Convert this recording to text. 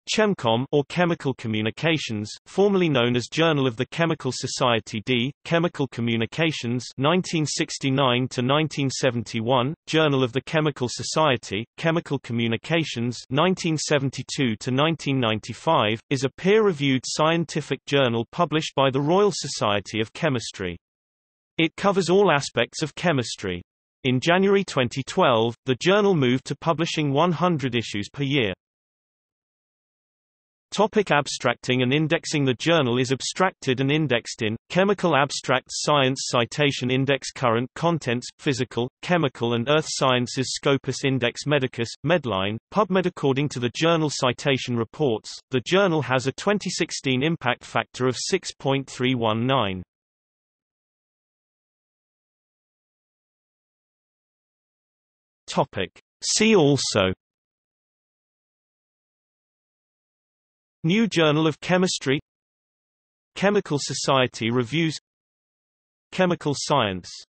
ChemCom or Chemical Communications, formerly known as Journal of the Chemical Society D, Chemical Communications 1969 to 1971, Journal of the Chemical Society, Chemical Communications 1972 to 1995, is a peer-reviewed scientific journal published by the Royal Society of Chemistry. It covers all aspects of chemistry. In January 2012, the journal moved to publishing 100 issues per year. Topic: abstracting and indexing. The journal is abstracted and indexed in Chemical Abstracts Science Citation Index. Current contents: Physical, Chemical and Earth Sciences. Scopus Index. Medicus, Medline, PubMed. According to the journal Citation Reports, the journal has a 2016 impact factor of 6.319. Topic: See also: New Journal of Chemistry, Chemical Society Reviews, Chemical Science.